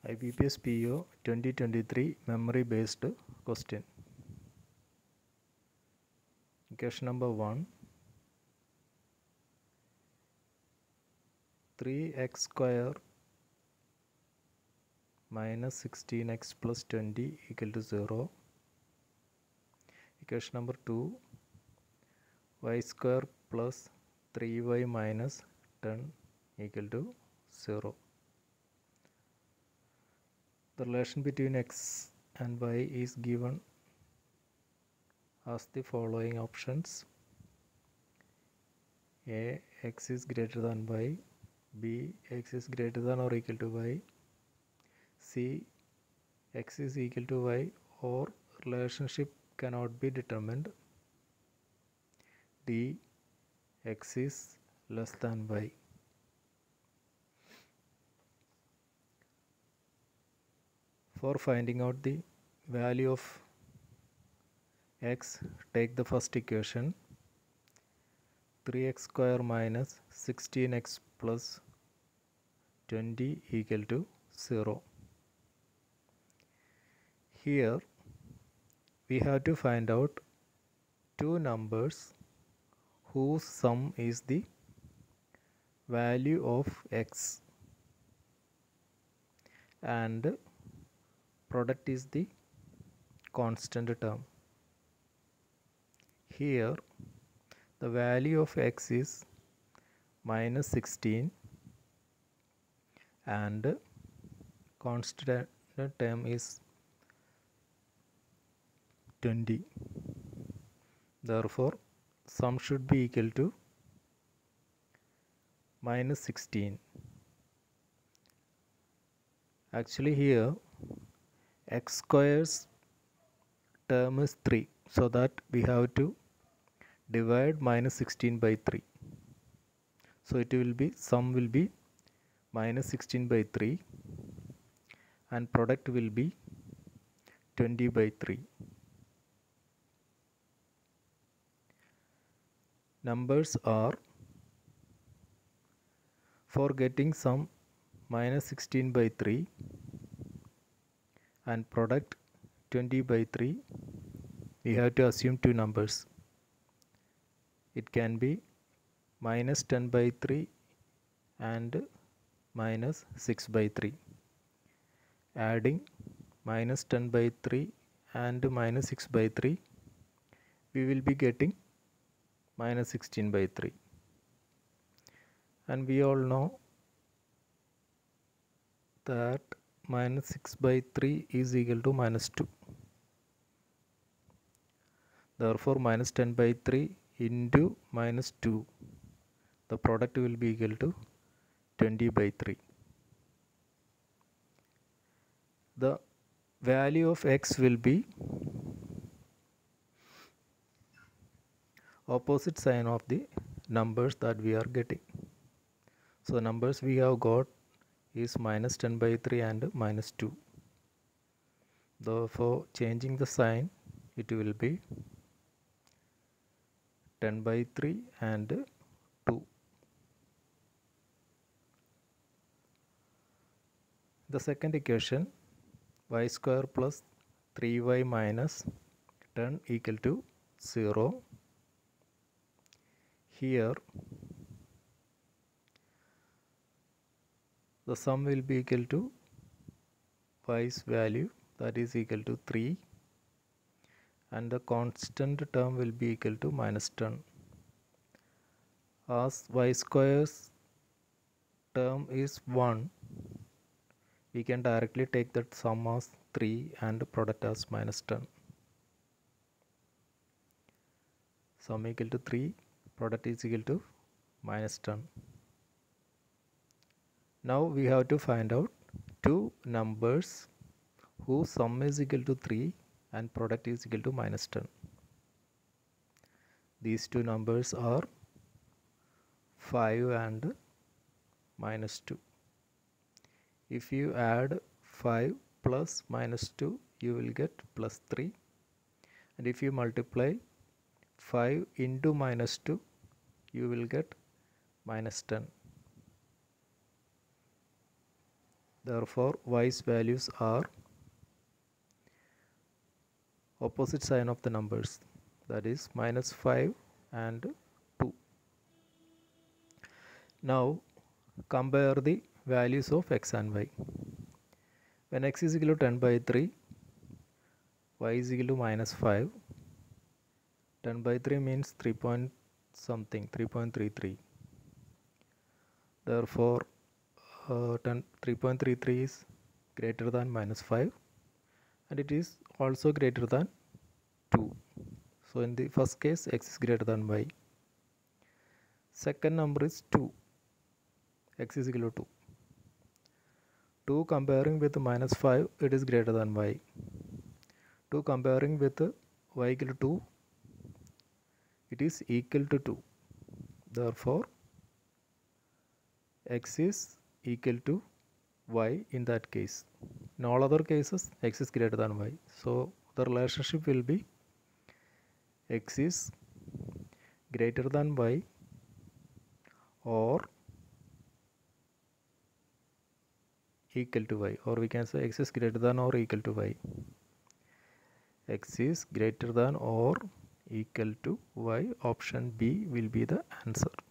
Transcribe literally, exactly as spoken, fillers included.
I B P S P O twenty twenty-three memory based question. Question number one. three x square minus sixteen x plus twenty equal to zero. Equation number two. Y square plus three y minus ten equal to zero. The relation between x and y is given as the following options: A. X is greater than y. B. X is greater than or equal to y. C. X is equal to y or relationship cannot be determined. D. X is less than y. For finding out the value of x, take the first equation, three x square minus sixteen x plus twenty equal to zero. Here we have to find out two numbers whose sum is the value of x and product is the constant term. Here the value of x is minus sixteen and constant term is twenty. Therefore sum should be equal to minus sixteen. Actually here x square's term is three, so that we have to divide minus sixteen by three. So it will be, sum will be minus sixteen by three and product will be twenty by three. Numbers are, for getting sum minus sixteen by three and product twenty by three, we have to assume two numbers. It can be minus ten by three and minus six by three. Adding minus ten by three and minus six by three, we will be getting minus sixteen by three. And we all know that minus six by three is equal to minus two. Therefore minus ten by three into minus two, the product will be equal to twenty by three. The value of x will be opposite sign of the numbers that we are getting. So numbers we have got is minus ten by three and minus two. Therefore changing the sign, it will be ten by three and two. The second equation, y square plus three y minus ten equal to zero. Here the sum will be equal to y's value, that is equal to three, and the constant term will be equal to minus ten. As y square's term is one, we can directly take that sum as three and product as minus ten. Sum equal to three, product is equal to minus ten. Now we have to find out two numbers whose sum is equal to three and product is equal to minus ten. These two numbers are five and minus two. If you add five plus minus two, you will get plus three, and if you multiply five into minus two, you will get minus ten. Therefore y's values are opposite sign of the numbers, that is minus five and two. Now compare the values of x and y. When x is equal to ten by three, y is equal to minus five. ten by three means three point something, three point three three. Therefore uh, three point three three is greater than minus five, and it is also greater than two. So in the first case x is greater than y. Second number is two. X is equal to two. two comparing with minus five, it is greater than y. two comparing with y equal to two, it is equal to two. Therefore x is equal to y in that case. In all other cases x is greater than y. So the relationship will be x is greater than y or equal to y, or we can say x is greater than or equal to y. X is greater than or equal to y. Option B will be the answer.